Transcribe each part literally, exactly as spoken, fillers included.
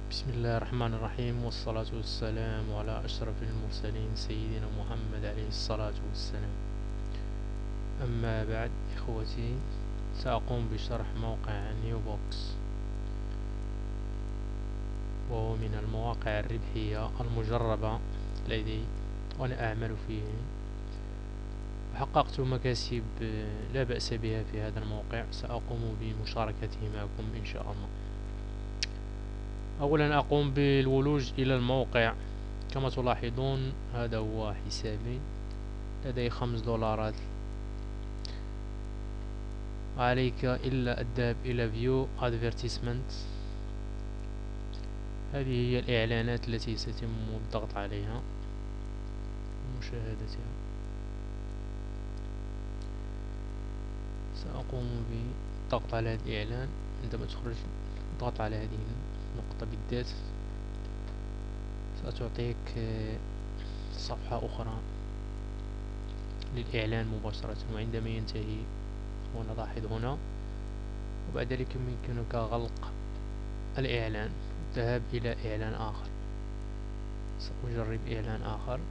بسم الله الرحمن الرحيم، والصلاة والسلام على أشرف المرسلين سيدنا محمد عليه الصلاة والسلام. أما بعد إخوتي، سأقوم بشرح موقع نيوبوكس، وهو من المواقع الربحية المجربة لدي وأنا أعمل فيه، وحققت مكاسب لا بأس بها في هذا الموقع. سأقوم بمشاركته معكم إن شاء الله. أولا أقوم بالولوج إلى الموقع. كما تلاحظون هذا هو حسابي، لدي خمس دولارات. عليك إلا الذهاب إلى View Advertisement. هذه هي الإعلانات التي سيتم الضغط عليها ومشاهدتها. سأقوم بالضغط على هذا الإعلان. عندما تخرج ضغط على هذه النقطة بالذات ستعطيك صفحة أخرى للإعلان مباشرة، وعندما ينتهي هنا لاحظ هنا، وبعد ذلك يمكنك غلق الإعلان والذهاب إلى إعلان آخر. سأجرب إعلان آخر.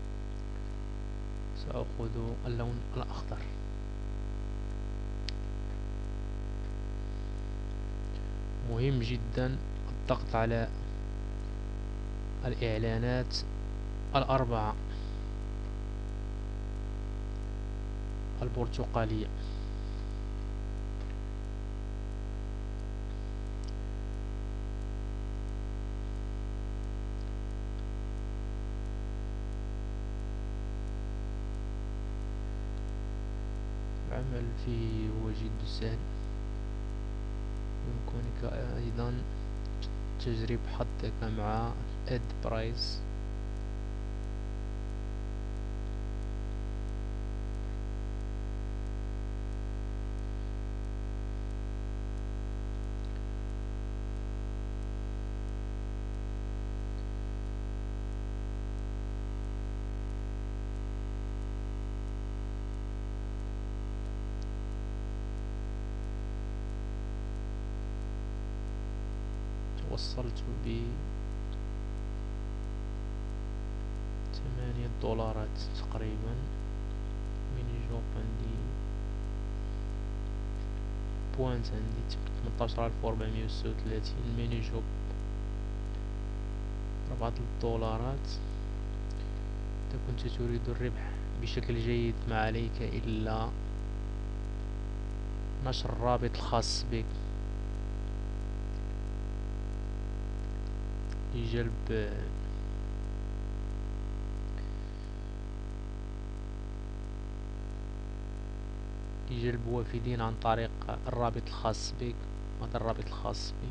سأخذ اللون الأخضر. مهم جدا الضغط على الإعلانات الأربعة البرتقالية. العمل فيه هو جد سهل. يمكنك أيضا تجرب حظك مع اد برايس. وصلت ب ثمانية دولارات تقريبا. ميني جوب عندي بوانت، عندي ثمنطاش ألف وأربعمية وستة وثلاثين. ميني جوب أربعة دولارات. إذا كنت تريد الربح بشكل جيد ما عليك إلا نشر الرابط الخاص بك لجلب لجلب وافدين عن طريق الرابط الخاص بك. هذا الرابط الخاص بي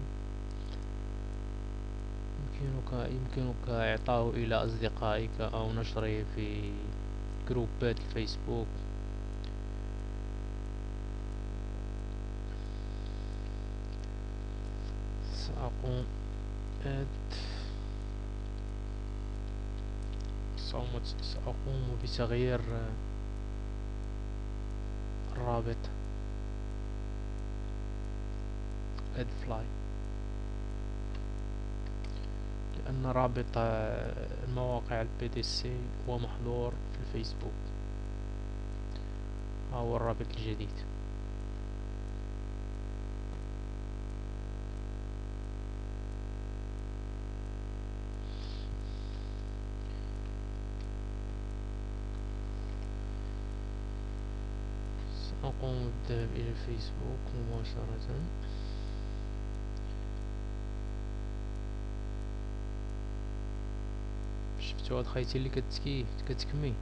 يمكنك يمكنك إعطاه إلى أصدقائك أو نشره في جروبات الفيسبوك. سأقوم أد سأقوم بتغيير الرابط ادفلاي، لأن رابط المواقع البي دي سي هو محظور في الفيسبوك. ها هو الرابط الجديد. سأقوم بالذهاب إلى الفيسبوك مباشرة. شفتوا هاد خيتي اللي كتكي كتكمي؟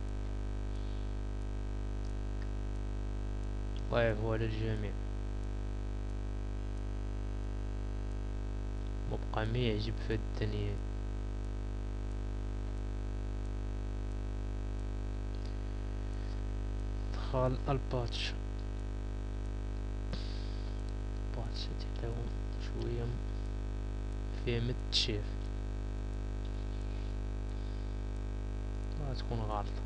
الله يعفو على الجميع. مبقى ما يعجب في هاد الدنيا. دخل الباتش باتش تعطيهم شوية فيه متشيف، تكون غالطة.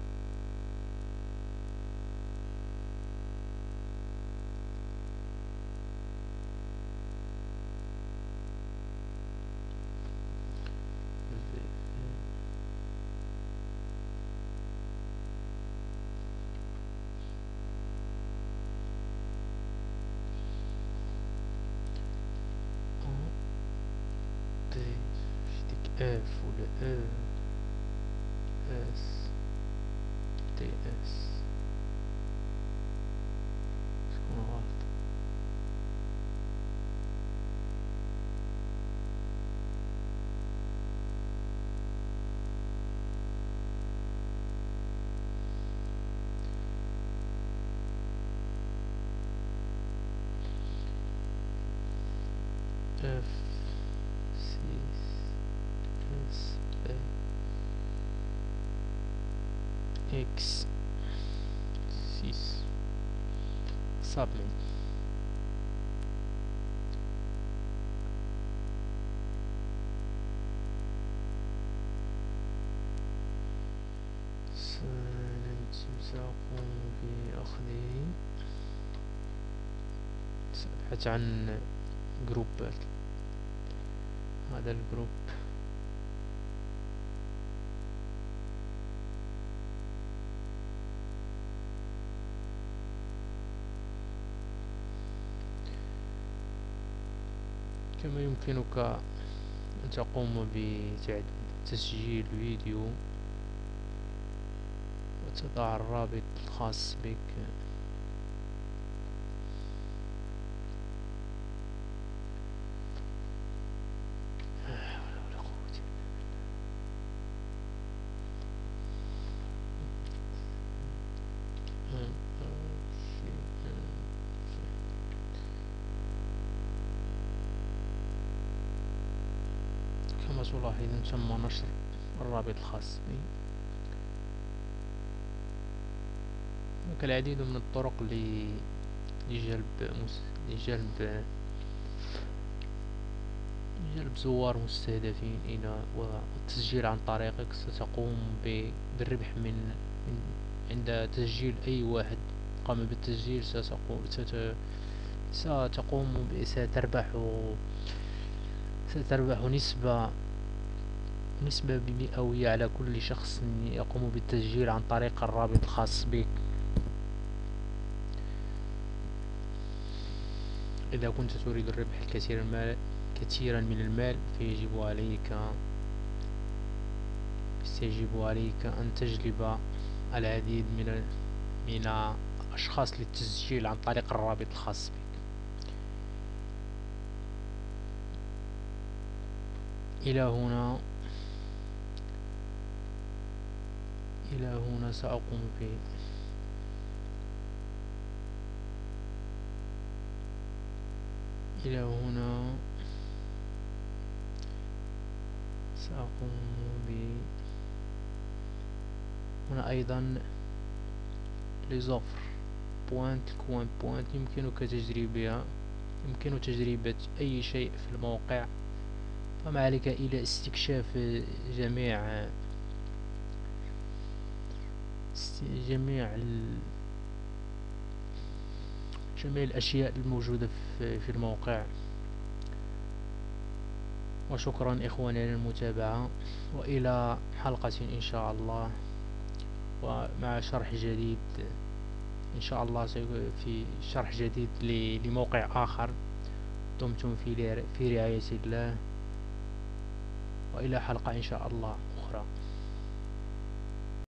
اف ولا او اس تي اس، شكون غلط؟ اف سيس اس بي اكس سيس سبميت. سأقوم بأخذه، سأبحث عن جروبات. هذا الجروب كما يمكنك أن تقوم بتسجيل فيديو وتضع الرابط الخاص بك. كما تلاحظون تم نشر الرابط الخاص بي. هناك العديد من الطرق لجلب لجلب جلب زوار مستهدفين إلى والتسجيل عن طريقك. ستقوم بالربح من, من عند تسجيل أي واحد قام بالتسجيل. ستقوم ستقوم ستربح ستربح نسبة نسبة بمئوية على كل شخص يقوم بالتسجيل عن طريق الرابط الخاص بك. إذا كنت تريد الربح الكثير المال كثيرا من المال فيجب عليك سيجب عليك أن تجلب العديد من من الأشخاص للتسجيل عن طريق الرابط الخاص بك. إلى هنا إلى هنا سأقوم ب إلى هنا سأقوم ب هنا أيضا لزفر بوانت الكوان بوانت يمكنك تجريبها يمكن تجربة أي شيء في الموقع. فما عليك إلى استكشاف جميع جميع ال... جميع الأشياء الموجودة في الموقع. وشكرا إخواني للمتابعة، وإلى حلقة إن شاء الله ومع شرح جديد إن شاء الله. في شرح جديد لموقع آخر. دمتم في في رعاية الله، وإلى حلقة إن شاء الله أخرى.